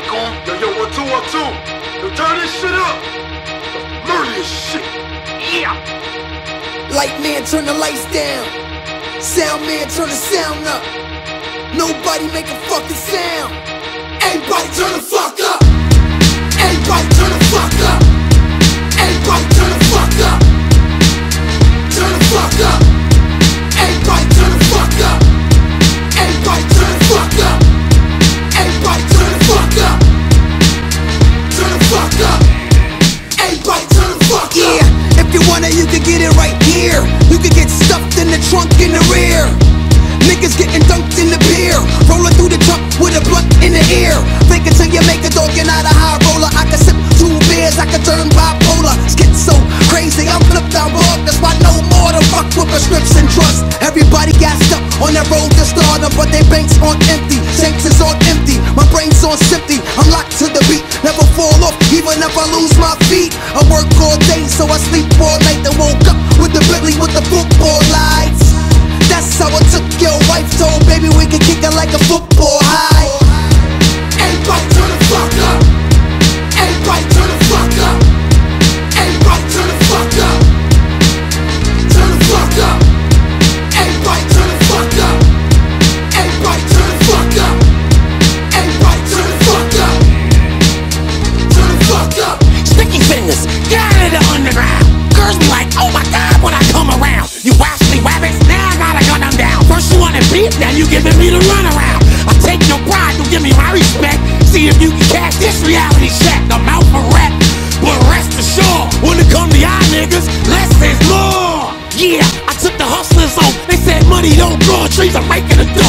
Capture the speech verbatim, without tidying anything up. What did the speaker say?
mic on? Yo, yo, one, two, one, two. Yo, turn this shit up. Murder this shit. Yeah. Light man, turn the lights down. Sound man, turn the sound up. Nobody make a fucking sound. Everybody turn the fuck up. Everybody turn the fuck up. Everybody turn the fuck up. Turn the fuck up. Everybody turn the fuck up. Everybody turn the fuck up. Everybody turn the fuck up. Turn the fuck up. Everybody turn the fuck up. Yeah, if you want it, you can get it right here. You can get stuffed in the trunk in the rear. Niggas getting dunked in the beer. Rolling through the truck with a blunt in the ear. Think until you make a dog and not a high roller. I can sip two beers, I can turn bipolar. Skit so crazy, I'm flipped out wrong. That's why no more to fuck with prescription drugs. Everybody got stuck on that road to stardom, but their banks on empty. Shanks is on empty, my brain's on empty. I'm locked to the beat, never fall off, even if I lose my feet. I work all day, so I sleep all night. Then woke up with the Bentley with the football lights. That's how I took your wife, told baby we can kick it like a football high. Everybody turn the fuck up. Everybody turn the fuck up. Everybody turn the fuck up. Turn the fuck up. Everybody turn the fuck up. Everybody turn the fuck up. Everybody turn the fuck up. Turn the fuck up. Sticky fingers, get out of the underground. Girls be like, oh my God, when I come around. You waspy wabbits, now I gotta gun them down. First you wanna beat, now you giving me the runaround. I take your pride, you give me my respect. See if you can catch this reality check. I'm out for rap, but rest assured, when it come to y'all niggas, less is more. Yeah, I took the hustlers on. They said money don't grow on trees, I'm making a